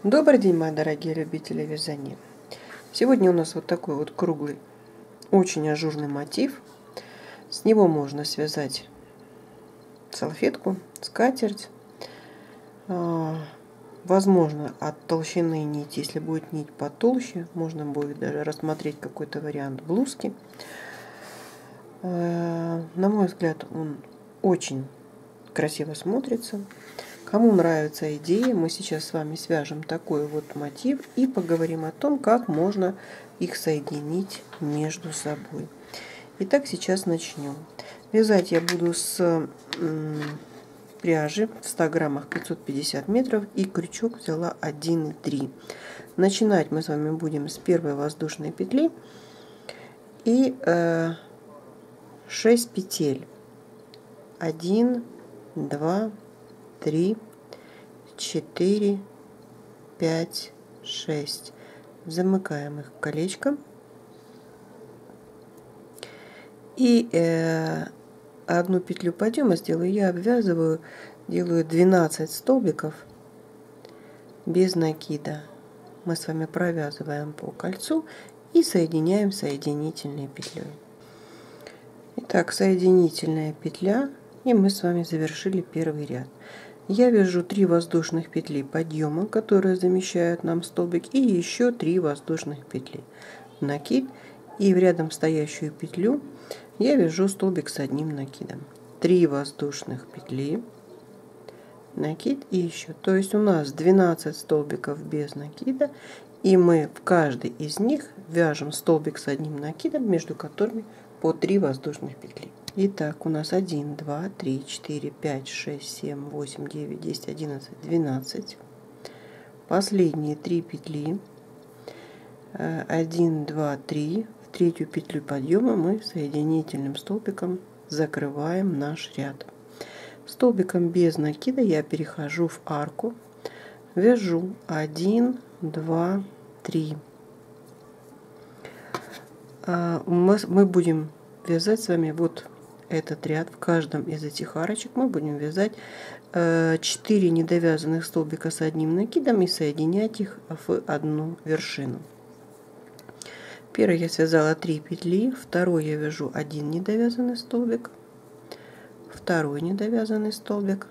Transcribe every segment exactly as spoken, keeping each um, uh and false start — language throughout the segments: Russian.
Добрый день, мои дорогие любители вязания. Сегодня у нас вот такой вот круглый, очень ажурный мотив. С него можно связать салфетку, скатерть. Возможно, от толщины нити, если будет нить потолще, можно будет даже рассмотреть какой-то вариант блузки. На мой взгляд, он очень красиво смотрится. Кому нравится идея, мы сейчас с вами свяжем такой вот мотив и поговорим о том, как можно их соединить между собой. Итак, сейчас начнем. Вязать я буду с пряжи в ста граммах пятьсот пятьдесят метров, и крючок взяла один и три. Начинать мы с вами будем с первой воздушной петли и э, шесть петель. один, два, три, четыре, пять, шесть. Замыкаем их колечком. И э, одну петлю подъема сделаю, я обвязываю, делаю двенадцать столбиков без накида. Мы с вами провязываем по кольцу и соединяем соединительной петлей. Итак, соединительная петля, и мы с вами завершили первый ряд. Я вяжу три воздушных петли подъема, которые замещают нам столбик, и еще три воздушных петли накид, и в рядом стоящую петлю я вяжу столбик с одним накидом. три воздушных петли, накид и еще. То есть у нас двенадцать столбиков без накида, и мы в каждый из них вяжем столбик с одним накидом, между которыми по три воздушных петли. Итак, у нас один, два, три, четыре, пять, шесть, семь, восемь, девять, десять, одиннадцать, двенадцать. Последние три петли. один, два, три. В третью петлю подъема мы соединительным столбиком закрываем наш ряд. Столбиком без накида я перехожу в арку. Вяжу один, два, три. Мы будем вязать с вами вот этот ряд. В каждом из этих арочек мы будем вязать четыре недовязанных столбика с одним накидом и соединять их в одну вершину. Первый я связала три петли, второй я вяжу один недовязанный столбик, второй недовязанный столбик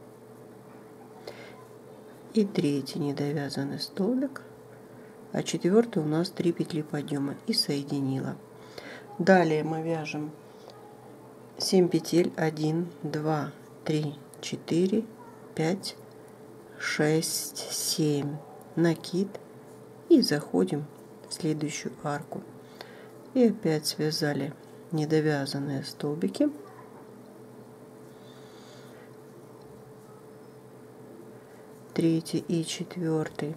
и третий недовязанный столбик, а четвертый у нас три петли подъема, и соединила. Далее мы вяжем семь петель, один, два, три, четыре, пять, шесть, семь, накид, и заходим в следующую арку. И опять связали недовязанные столбики. Третий и четвертый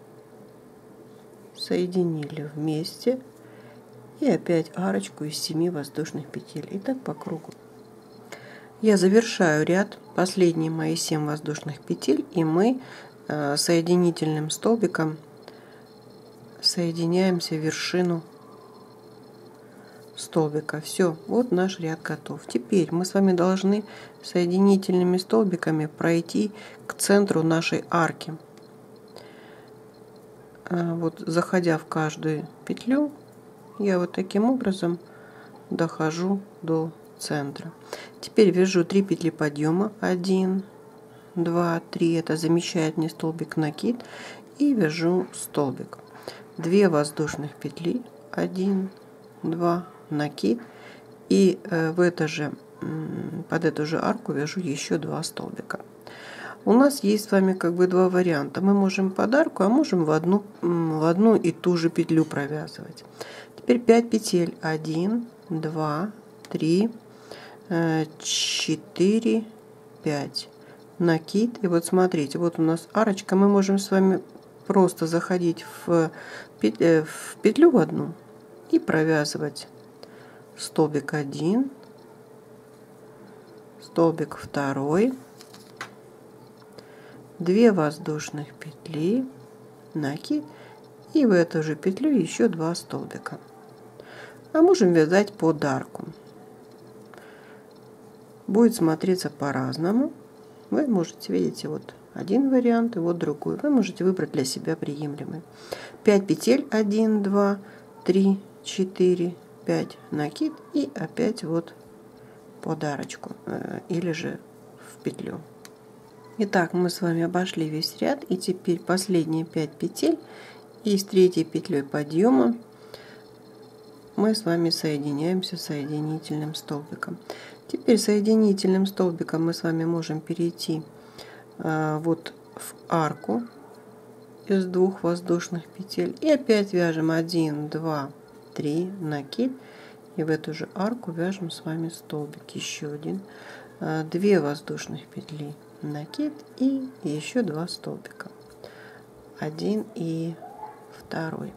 соединили вместе. И опять арочку из семи воздушных петель. И так по кругу. Я завершаю ряд, последние мои семь воздушных петель, и мы э, соединительным столбиком соединяемся в вершину столбика. Все, вот наш ряд готов. Теперь мы с вами должны соединительными столбиками пройти к центру нашей арки. Э, вот, заходя в каждую петлю, я вот таким образом дохожу до центра. Теперь вяжу три петли подъема, один, два, три, это замещает мне столбик накид, и вяжу столбик. две воздушных петли, один, два, накид, и в это же, под эту же арку вяжу еще два столбика. У нас есть с вами как бы два варианта. Мы можем под арку, а можем в одну, в одну и ту же петлю провязывать. Теперь пять петель, один, два, три, четыре, пять, накид. И вот смотрите, вот у нас арочка, мы можем с вами просто заходить в петлю, в петлю в одну и провязывать столбик один, столбик второй, две воздушных петли, накид, и в эту же петлю еще два столбика. А можем вязать под арку. Будет смотреться по-разному. Вы можете, видите, вот один вариант, и вот другой. Вы можете выбрать для себя приемлемый. пять петель, один, два, три, четыре, пять, накид и опять вот подарочку или же в петлю. Итак, мы с вами обошли весь ряд, и теперь последние пять петель, и с третьей петлей подъема мы с вами соединяемся соединительным столбиком. Теперь соединительным столбиком мы с вами можем перейти а, вот в арку из двух воздушных петель, и опять вяжем один, два, три, накид, и в эту же арку вяжем с вами столбик, еще один, а, две воздушных петли, накид и еще два столбика, один и второй,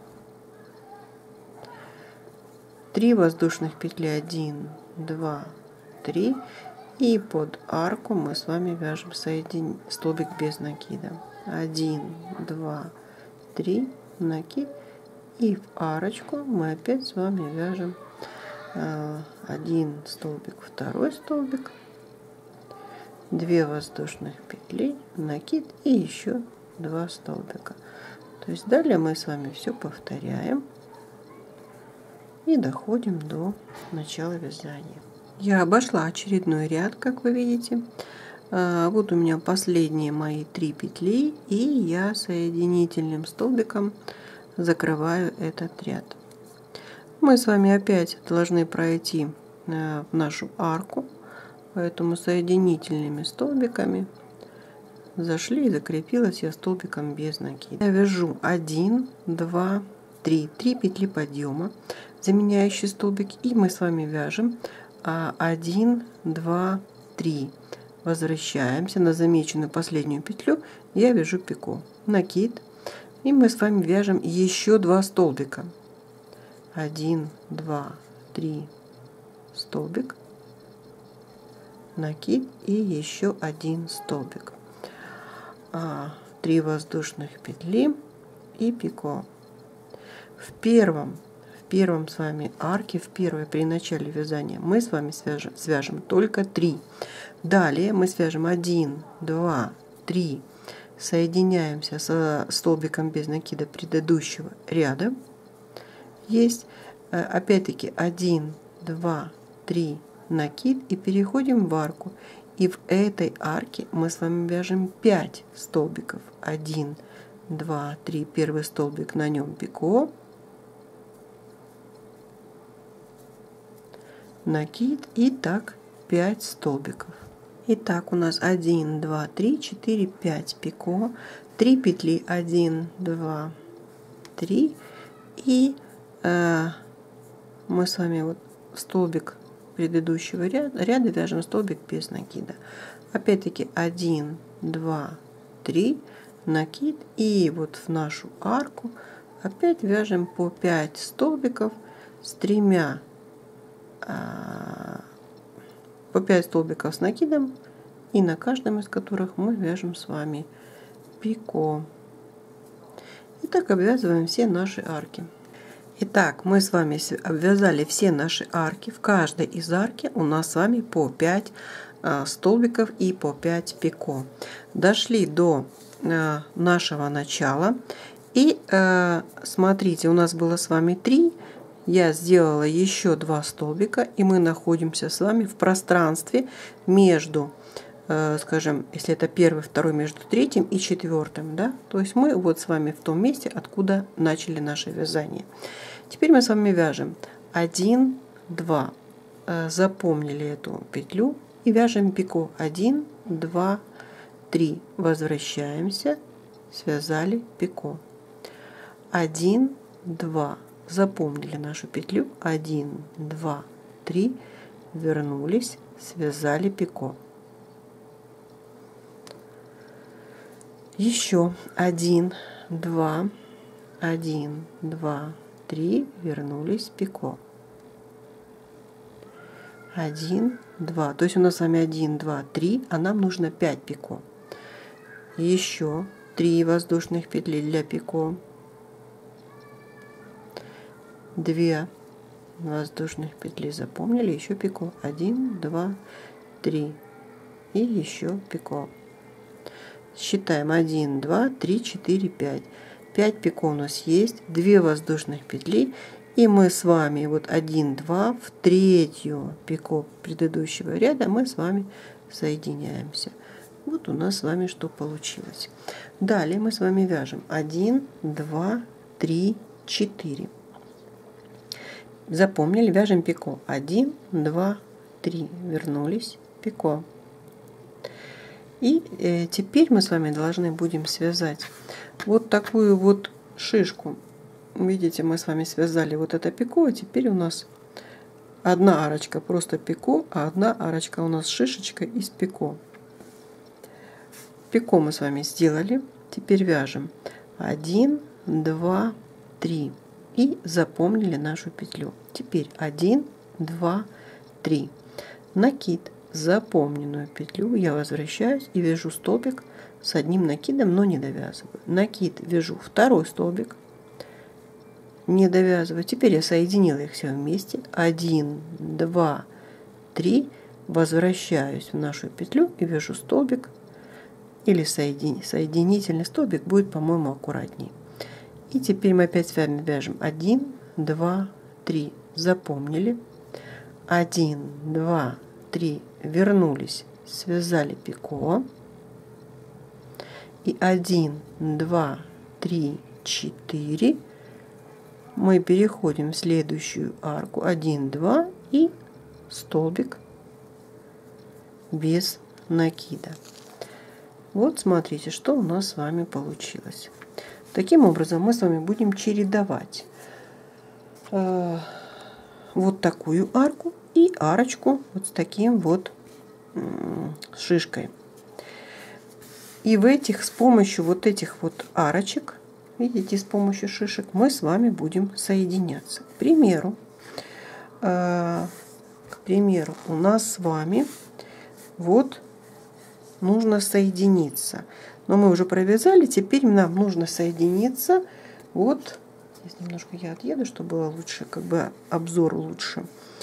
три воздушных петли, один, два, три, и под арку мы с вами вяжем соедин... столбик без накида, один, два, три, накид, и в арочку мы опять с вами вяжем э, один столбик, второй столбик, две воздушных петли, накид и еще два столбика. То есть далее мы с вами все повторяем и доходим до начала вязания. Я обошла очередной ряд, как вы видите. Вот у меня последние мои три петли, и я соединительным столбиком закрываю этот ряд. Мы с вами опять должны пройти в нашу арку, поэтому соединительными столбиками зашли, и закрепилась я столбиком без накида. Я вяжу один, два, три, три петли подъема, заменяющий столбик, и мы с вами вяжем один, два, три. Возвращаемся на замеченную последнюю петлю, я вяжу пико, накид, и мы с вами вяжем еще два столбика, один, два, три, столбик, накид и еще один столбик, три воздушных петли и пико. В первом в первом с вами арке, в первой при начале вязания мы с вами свяжем, свяжем только три. Далее мы свяжем один, два, три, соединяемся со столбиком без накида предыдущего ряда. Есть опять-таки один, два, три, накид, и переходим в арку. И в этой арке мы с вами вяжем пять столбиков. один, два, три, первый столбик, на нем пико, накид, и так пять столбиков. Итак, у нас один, два, три, четыре, пять пико, три петли, один, два, три, и э, мы с вами вот столбик предыдущего ряда, ряда вяжем столбик без накида. Опять-таки один, два, три, накид, и вот в нашу арку опять вяжем по пять столбиков с тремя по пять столбиков с накидом, и на каждом из которых мы вяжем с вами пико. И так обвязываем все наши арки. Итак, мы с вами обвязали все наши арки. В каждой из арки у нас с вами по пять столбиков и по пять пико. Дошли до нашего начала, и смотрите, у нас было с вами три. Я сделала еще два столбика, и мы находимся с вами в пространстве между, э, скажем, если это первый, второй, между третьим и четвертым, да, то есть мы вот с вами в том месте, откуда начали наше вязание. Теперь мы с вами вяжем один, два, э, запомнили эту петлю, и вяжем пико один, два, три, возвращаемся, связали пико, один, два. Запомнили нашу петлю, один, два, три, вернулись, связали пико. Еще один, два, один, два, три, вернулись, пико. один, два, то есть у нас с вами один, два, три, а нам нужно пять пико. Еще три воздушных петли для пико. две воздушных петли, запомнили, еще пико, один, два, три, и еще пико. считаем один, два, три, четыре, пять. пять пико у нас есть, две воздушных петли, и мы с вами вот один, два в третью пико предыдущего ряда мы с вами соединяемся. Вот у нас с вами что получилось. Далее мы с вами вяжем один, два, три, четыре. Запомнили, вяжем пико. один, два, три. Вернулись, пико. И э, теперь мы с вами должны будем связать вот такую вот шишку. Видите, мы с вами связали вот это пико, а теперь у нас одна арочка просто пико, а одна арочка у нас шишечка из пико. Пико мы с вами сделали. Теперь вяжем один, два, три. И запомнили нашу петлю. Теперь один, два, три. Накид. Запомненную петлю я возвращаюсь и вяжу столбик с одним накидом, но не довязываю. Накид вяжу второй столбик, не довязываю. Теперь я соединила их все вместе. один, два, три. Возвращаюсь в нашу петлю и вяжу столбик. Или соедин... соединительный столбик будет, по-моему, аккуратнее. И теперь мы опять с вами вяжем один, два, три. Запомнили. один, два, три. Вернулись. Связали пико. И один, два, три, четыре. Мы переходим в следующую арку. один, два и столбик без накида. Вот смотрите, что у нас с вами получилось. Таким образом мы с вами будем чередовать э, вот такую арку и арочку вот с таким вот э, шишкой. И в этих, с помощью вот этих вот арочек, видите, с помощью шишек мы с вами будем соединяться. К примеру, э, к примеру, у нас с вами вот нужно соединиться. Но мы уже провязали, теперь нам нужно соединиться. Вот, здесь немножко я отъеду, чтобы было лучше, как бы обзор лучше.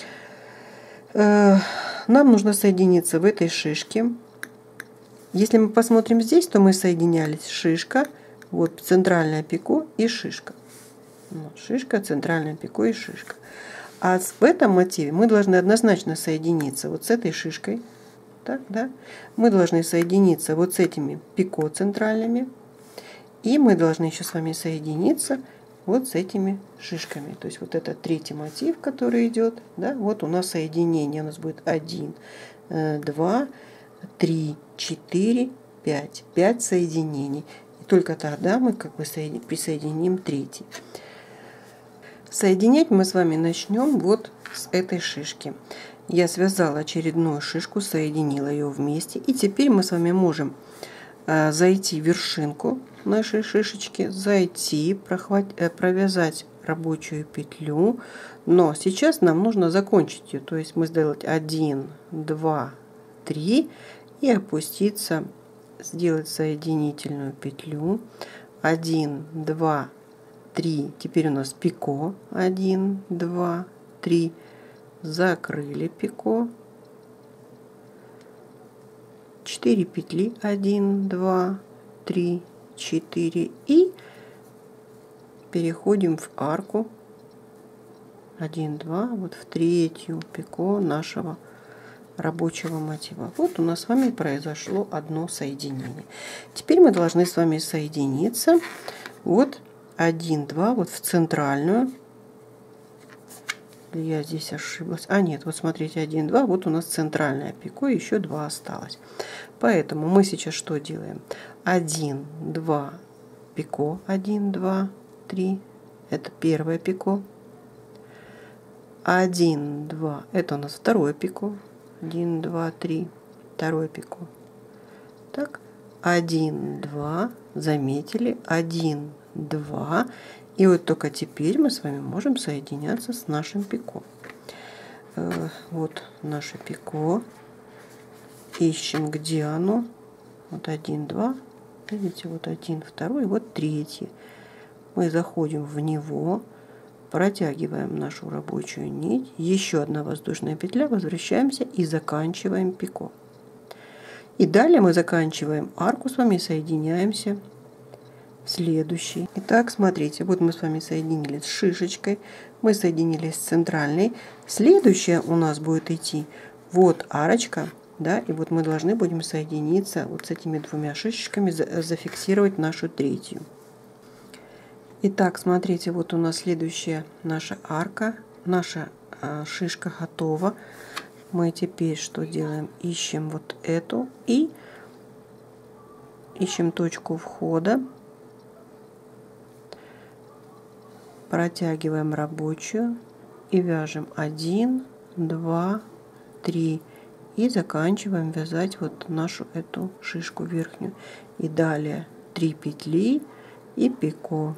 Э, нам нужно соединиться в этой шишке. Если мы посмотрим здесь, то мы соединялись шишка, вот центральное пико и шишка. Вот, шишка, центральное пико и шишка. А в этом мотиве мы должны однозначно соединиться вот с этой шишкой. Так, да? Мы должны соединиться вот с этими пико центральными. И мы должны еще с вами соединиться вот с этими шишками. То есть вот это третий мотив, который идет. Да? Вот у нас соединение. У нас будет один, два, три, четыре, пять. пять соединений. И только тогда мы как бы присоединим третий. Соединять мы с вами начнем вот с этой шишки. Я связала очередную шишку, соединила ее вместе. И теперь мы с вами можем э, зайти в вершинку нашей шишечки, зайти, прохват... э, провязать рабочую петлю. Но сейчас нам нужно закончить ее. То есть мы сделать один, два, три и опуститься, сделать соединительную петлю. один, два, три. Теперь у нас пико. один, два, три. Закрыли пико, четыре петли, один, два, три, четыре, и переходим в арку один, два, вот в третью пико нашего рабочего мотива. Вот у нас с вами произошло одно соединение. Теперь мы должны с вами соединиться вот один, два, вот в центральную. Я здесь ошиблась. А нет, вот смотрите, один, два. Вот у нас центральное пико, еще два осталось. Поэтому мы сейчас что делаем? один, два, пико. один, два, три. Это первое пико. один, два. Это у нас второе пико. один, два, три. Второе пико. Так. один, два. Заметили. один, два. И вот только теперь мы с вами можем соединяться с нашим пико. Вот наше пико. Ищем, где оно. Вот один, два. Видите, вот один, второй, вот третий. Мы заходим в него, протягиваем нашу рабочую нить. Еще одна воздушная петля. Возвращаемся и заканчиваем пико. И далее мы заканчиваем арку с вами, соединяемся в следующий. Итак, смотрите, вот мы с вами соединились с шишечкой, мы соединились с центральной. Следующая у нас будет идти вот арочка, да, и вот мы должны будем соединиться вот с этими двумя шишечками, зафиксировать нашу третью. Итак, смотрите, вот у нас следующая наша арка, наша а, шишка готова. Мы теперь что делаем? Ищем вот эту и ищем точку входа, протягиваем рабочую и вяжем один, два, три и заканчиваем вязать вот нашу эту шишку верхнюю. И далее три петли и пико.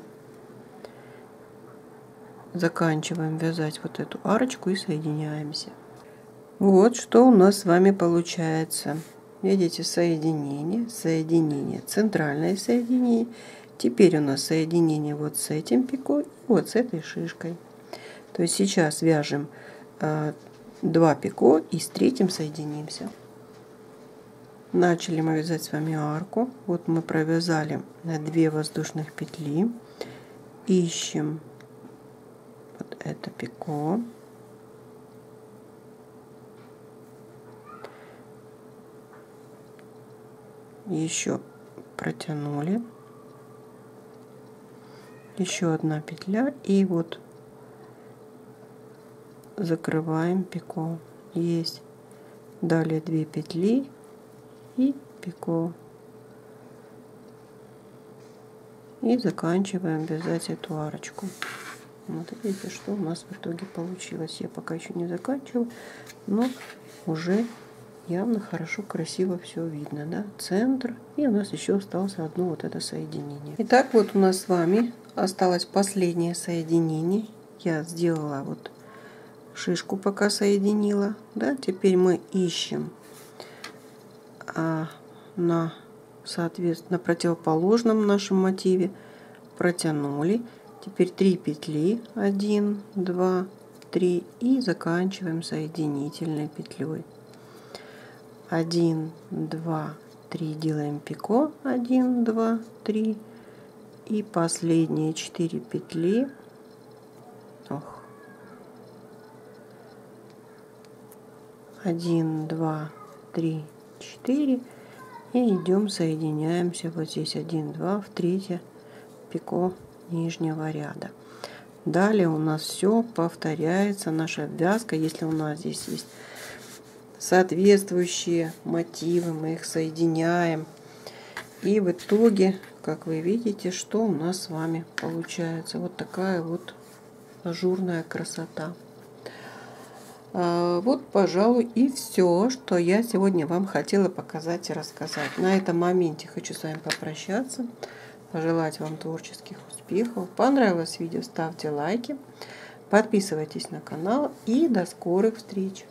Заканчиваем вязать вот эту арочку и соединяемся. Вот что у нас с вами получается. Видите, соединение, соединение, центральное соединение. Теперь у нас соединение вот с этим пико и вот с этой шишкой. То есть сейчас вяжем э, два пико и с третьим соединимся. Начали мы вязать с вами арку. Вот мы провязали две воздушных петли. Ищем вот это пико. Еще протянули. Еще одна петля и вот закрываем пико. Есть. Далее две петли и пико. И заканчиваем вязать эту арочку. Вот видите, что у нас в итоге получилось. Я пока еще не заканчиваю, но уже явно хорошо, красиво все видно, да? Центр. И у нас еще осталось одно вот это соединение. Итак, вот у нас с вами осталось последнее соединение. Я сделала вот шишку, пока соединила, да? Теперь мы ищем а, на, соответственно, на противоположном нашем мотиве. Протянули. Теперь три петли. один, два, три. И заканчиваем соединительной петлей. один, два, три, делаем пико, один, два, три, и последние четыре петли, ох, один, два, три, четыре, и идем соединяемся вот здесь один, два, в третье пико нижнего ряда. Далее у нас все повторяется, наша вязка, если у нас здесь есть соответствующие мотивы, мы их соединяем. И в итоге, как вы видите, что у нас с вами получается. Вот такая вот ажурная красота. А, вот, пожалуй, и все, что я сегодня вам хотела показать и рассказать. На этом моменте хочу с вами попрощаться. Пожелать вам творческих успехов. Понравилось видео? Ставьте лайки. Подписывайтесь на канал. И до скорых встреч!